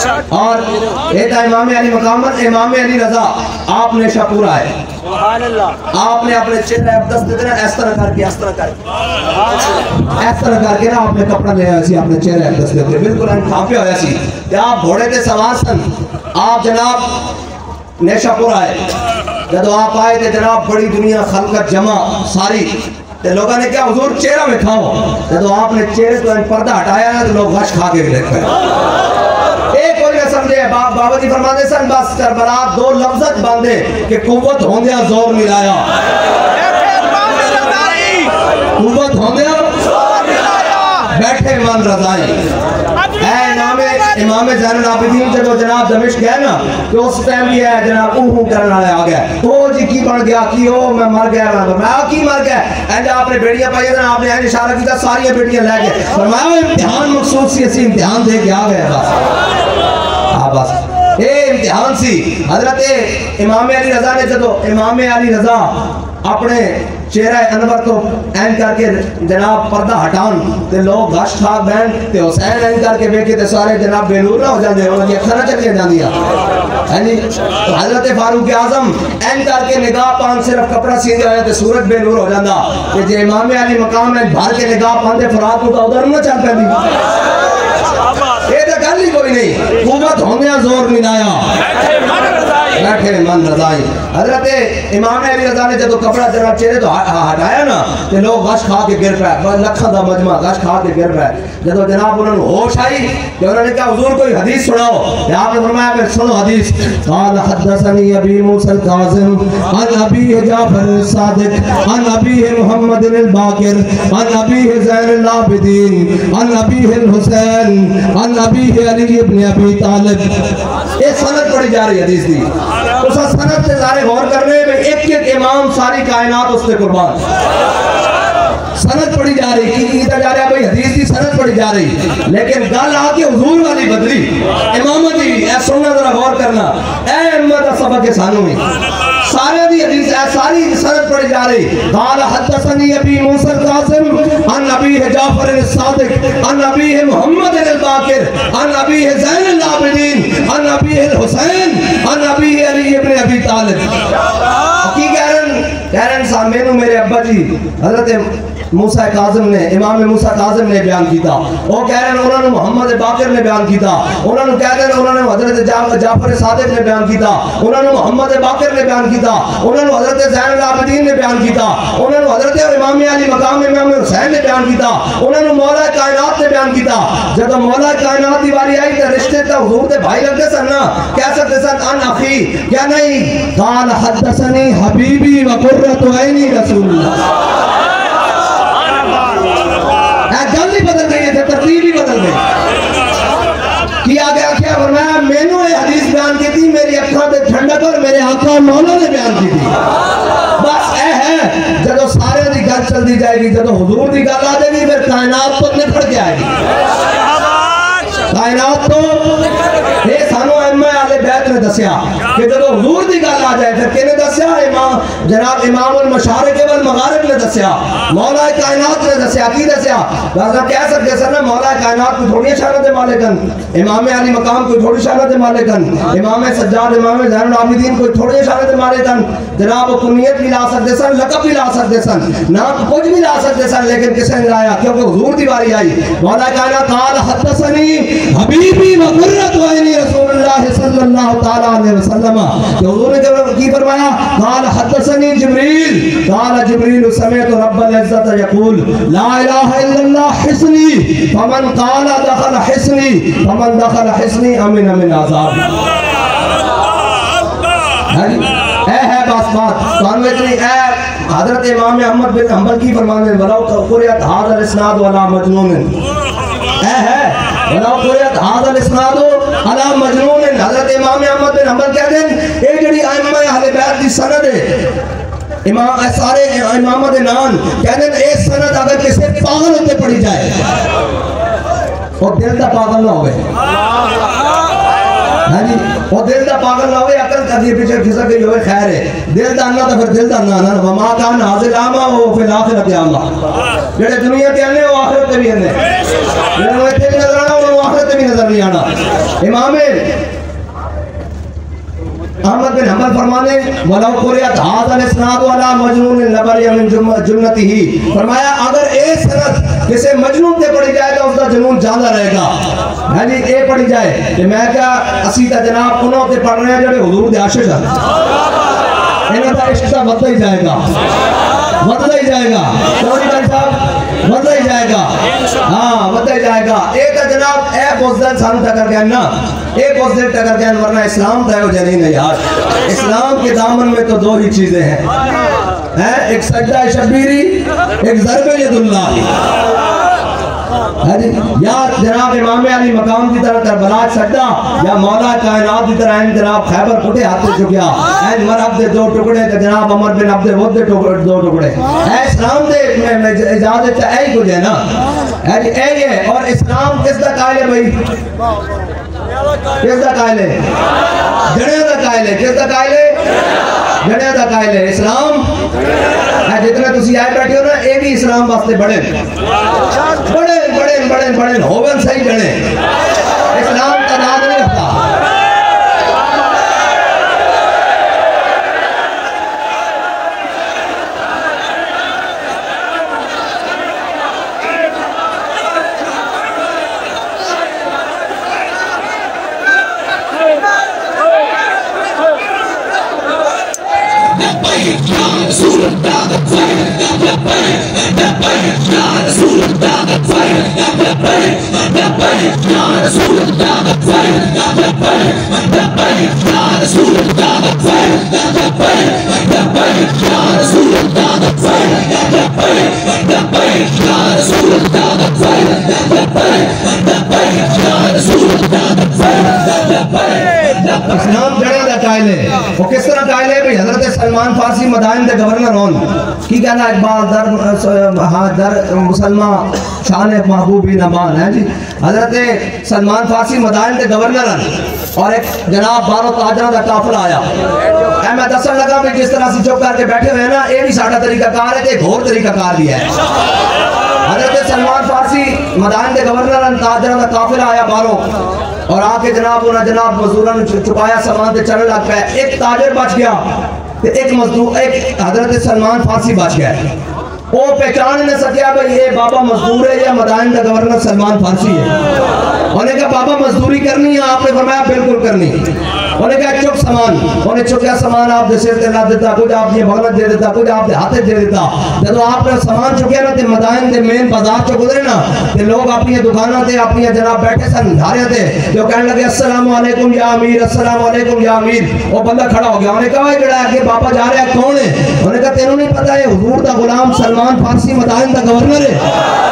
और एक इमाम अली मकामत इमाम अली रजा आपने शापूरा है, आपने अपने चेहरे दस देते ना इस तरह करके इस तरह करके ना आपने कपड़ा ले आया सी अपने चेहरे दस देते बिल्कुल खापे होया सी ते आप घोड़े ते सवार सन। आप जनाब नेशापुरा है, जब आप आए थे जनाब बड़ी दुनिया खलकत जमा सारी ते लोगों ने क्या हुजूर चेहरा में खाओ, जब आपने चेहरे तो पर्दा हटाया ना तो लोग गश खा के देख पाए। एक कोई ना समझे बाबा जी फरमाते सन बस करबला दो लफ्ज़ बांधे कि कुव्वत होंदे जोर मिलाया, कुव्वत होंदे बैठे मन रजाई। इमाम ज़ैनुल आबिदीन जब जनाब दमिश्क गए ना तो उस टाइम भी है जनाब ऊहू करने वाले आ गए, ओ जी की बन गया कि ओ मैं मर गया मैं की मर गया ऐसे आपने बेटियां पाई ना आपने ऐसे इशारा किया सारी बेटियां ले गए फरमाया इम्तिहान मकसूद सी ऐसी इम्तिहान दे के आ गए बस बस ये इम्तिहान सी। हजरत इमाम अली रजा ने जब इमाम अली रजा अपने चेहरा अनवर तो ऐन करके जनाब पर्दा हटान ते लोग गश खा बैन ते हुसैन ऐन करके वेखे ते सारे जनाब बेनूर ना हो जाते उनकी अखा ना चलिए जांदियां है जी। तो हजरत फारूक आजम ऐन करके निगाह पान सिर्फ कपड़ा सींदे होए ते सूरज बेनूर हो जाता ते जे इमाम अली मकाम है भर के निगाह पांदे फरात को तो उधर ना चल पैंदी। ये तो गल ही कोई नहीं, कुव्वत होंदे जोर मिलाया बैठे मन रजाई। हजरत इमाम अली रजा ने जब कपड़ा जरा चेहरे तो हटाया ना तो लोग गश खा के गिर पाए, लखा का मजमा गश खा के गिर पाए। जब जनाब उन्होंने होश आई तो उन्होंने कहा हुजूर कोई हदीस सुनाओ, आपने फरमाया फिर सुनो हदीस। क़ाल हद्दसनी अबी मूसा अल-काज़िम अन अबी जाफर सादिक अन अबी मुहम्मद अल-बाकिर अन अबी ज़ैनुल आबिदीन अन अबी हुसैन अन अबी अली इब्न अबी तालिब। ये सनद पढ़ी जा रही हदीस दी, उस सनद से सारे गौर करने में एक एक इमाम सारी कायनात उससे कुर्बान। सनद पढ़ी जा रही की जा रहा भाई हदीस की सनद पढ़ी जा रही लेकिन गल आके हुजूर वाली बदली इमामत दी ऐ सुनना जरा गौर करना ऐ उम्मत दा सबक है सानू में सारे दी हदीस ऐ सारी सनद पढ़ी जा रही। क़ाल हद्दसनी अबी मूसा अल-काज़िम अन अबी जाफर सादिक अन अबी मुहम्मद अल-बाकिर अन अबी ज़ैनुल आबिदीन अन अबी हुसैन अन अबी अली इब्न अबी तालिब। की कह रहे साहब मेनू मेरे अब्बा जी हजरत मूसा काज़िम ने इमाम मूसा काज़िम ने बयान किया, वो कह रहे हैं उन्होंने मोहम्मद बाकिर ने बयान किया, उन्होंने कह रहे हैं उन्होंने हजरत जाफर सादिक ने बयान किया, उन्होंने मोहम्मद बाकिर ने बयान किया, उन्होंने हजरत ज़ैनुल आबिदीन ने बयान किया, उन्होंने हजरत इमाम अली मकाम इमाम हुसैन ने बयान किया, उन्होंने मौला कायनात ने बयान किया। जब मौला कायनात की बारी आई तो रिश्ते तो हुजूर के भाई लगते सन ना, कह सकते सन अन अखी क्या नहीं। क़ाल हद्दसनी हबीबी व कुर्रतु ऐनी रसूलुल्लाह। गल ही बदल गई है, तरतीब ही बदल गई। किया गया क्या फरमाया मैनू ये हदीस बयान की थी मेरी अखा ते ठंडक और मेरे आका मौला ने बयान की थी। बस ए है जब सारे दी गल चलती जाएगी जब हुजूर दी गल आ जाएगी फिर कायनात तो निखड़ के आएगी। कायनात तो ये सानू अइम्मा अहले बैत ने दसिया कि जब हुजूर दी गल आ जाए फिर किने दसिया इमाम जनाब इमाम अल मशारिक वल मगारिब ने दसिया, मौला कायनात ने दसिया। की दसिया दादा कह सकते सर ना मौला कायनात को थोड़ी शान दे मालिकन, इमाम अली मकाम को थोड़ी शान दे मालिकन, इमाम सज्जाद इमाम ज़ैनुल आबिदीन को थोड़ी शान दे मालिकन। जनाब कुनियत भी ला सकते सन, लक़ब भी ला सकते सन, नाम कुछ भी ला सकते सन, लेकिन किसे ने लाया क्योंकि हुजूर दी बारी आई। मौला कायनात क़ाल हद्दसनी हबीबी व कुर्रतु ऐनी रसूलुल्लाह सल्लल्लाहु तआला अलैहि वसल्लम। तो हुजूर ने की फरमाया क़ाल हद्दसनी जिब्रील क़ाल जिब्रील समिअतु रब्बल इज्जत यक़ूल ला इलाहा इल्लल्लाह हिस्नी फमन क़ाल दखल हिस्नी फमन दखल हिस्नी अमिन मिन अज़ाब। है बस बात कान में नहीं है। हजरत इमाम अहमद बिन हंबल की फरमाने वलाउ कुरियत हाज़ल इस्नाद वला मजनून है वलाउ कुरियत हाज़ल इस्नाद अला मजनून। हजरत इमाम अहमद बिन हंबल कहते हैं ये जड़ी अइम्मा अहले बैत दी सनद है इमाम सारे इमाम दे नाम कहते हैं ये सनद अगर किसी पागल होते पड़ी जाए और दिल दा पागल ना होवे, हां जी वो दिल दा पागल ना होवे अकल कदी पीछे खिसक गई होवे खैर है, दिल दा ना तो फिर दिल दा ना ना वमा कान हाजिल आमा वो फिल आखिरत आमा। जेड़े दुनिया ते आने वो आखिरत ते भी आने, जेड़े इत्थे नजर आना वो आखिरत भी नजर नहीं आना। इमाम अहमद बिन हंबल फरमाने वलाउ कुरियत हाज़ल इस्नाद वाला मजनून लबरिया मिन जुन्नतिही, फरमाया अगर ए सनद किसी मजनून ते पढ़ी जाए तो उसका जुनून ज्यादा रहेगा। हां जी ए पढ़ी जाए कि मैं क्या असी ता जनाब उन्हों ते पढ़ रहे हैं जेड़े हुजूर दे आशिक हैं, इन्हां दा इश्क दा बढ़ता ही जाएगा, बढ़ता ही जाएगा। चौधरी भाई साहब बढ़ता ही जाएगा, हाँ बढ़ता ही जाएगा। ए ता जनाब ए बुज़दिल सानू टकर गए ना, एक बुज़दिल टकर गए, वरना इस्लाम तो नहीं है यार। इस्लाम के दामन में तो दो ही चीजें हैं, एक सजदा शबीरी, एक ज़रबे यदुल्लाह। या जनाब इमाम अली मकाम की तरह करबला सजदा, या मौला कायनात की तरह जनाब खैबर पुटे हाथ से चुकिया एन मरहब दे दो टुकड़े ते जनाब अमर बिन अब्दुल वद दे दो टुकड़े। ए इस्लाम दे में इजाजत है, यही कुछ है ना, यही है। और इस्लाम किस दा कायल है भाई, किस दा कायल है? जड़ियां दा कायल है। किस दा कायल है? जड़ियां दा कायल है। इस्लाम जितने तुसी आए बैठे हो ना, ये भी इस्लाम वास्ते बड़े बड़े बड़े बड़े बड़े होवन सही जड़े, इस्लाम का नाम नहीं होता। इस्लाम जड़े दा कायल है। वो किस तरह कायल है भाई? हजरत सलमान फारसी मदाइन दे गवर्नर होन की कहना इकबाल दर हाँ दर मुसलमान शान महबूबी नमान है जी। हजरत सलमान फारसी मदाइन दे गवर्नर और एक जनाब 12 ताजरा का काफिला आया। मैं दसन लगा भी जिस तरह से चुप करके बैठे हुए हैं ना, ये भी साडा तरीकाकार है, एक होर तरीकाकार भी है। हजरत सलमान फारसी मदाइन के गवर्नर ताजरा का काफिला आया बाहरों और आके जनाब उन्हें जनाब मजदूरों चुकाया, सामान से चलने लग पाया। एक ताजर बच गया, एक मजदूर एक हजरत सलमान फारसी बच गया। वो पहचान नहीं सकिया भाई ये बाबा मजदूर है या मदाइन का गवर्नर सलमान फारसी है। उन्हें कहा बाबा मजदूरी करनी है? आपने फरमाया बिल्कुल करनी। उन्हें कहा चुक सामान, उन्हें चुकया सामान आप सिर से ला देता, कुछ आप ये भगत दे देता, कुछ आप हाथ दे देता। जब आपने सामान चुकया ना तो मदाइन के मेन बाजार चो गुजरे ना तो लोग अपनी दुकानों से अपनी जनाब बैठे सन धारे थे, जो कहने लगे अस्सलाम वालेकुम या अमीर, अस्सलाम वालेकुम या अमीर। वो बंदा खड़ा हो गया, उन्हें कहा जड़ा आगे बाबा जा रहा है कौन है? उन्हें कहा तेनों नहीं पता है हुजूर दा गुलाम सलमान फारसी मदाइन दा गवर्नर है।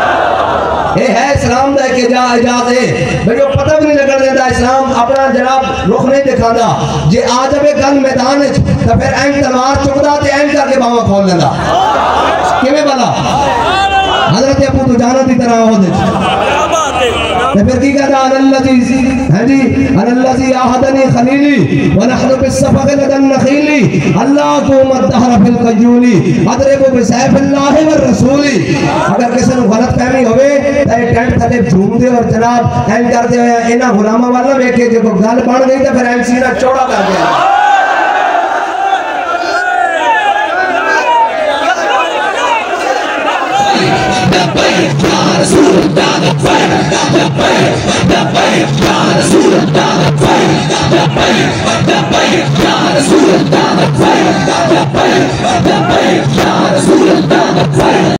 ये है इस्लाम का इजाज है भाई, जो पता भी नहीं लगन देता। इस्लाम अपना जनाब रुख नहीं दिखाता। जे आ जाए गल मैदान तो फिर एंग तलवार चुकता तो एंग करके बावा खोल लेंदा किवें वाला हजरत अबू दुजाना की तरह हो तो फिर की कहता अनल्लज़ी है जी अनल्लज़ी आहदनी खलीली व नहनु बिस्सफ़क़ लदन नखीली अल्लाह को मदहर फिल कयूली अदरिबु बिसैफिल्लाहि व रसूली। अगर किसी को गलतफहमी होवे तो टेंट थले झूमदे और जनाब एंड करदे होया इन्हां गुलामां वाला वेखे जो गल बन गई तो फिर एंड सीना चौड़ा कर दिया।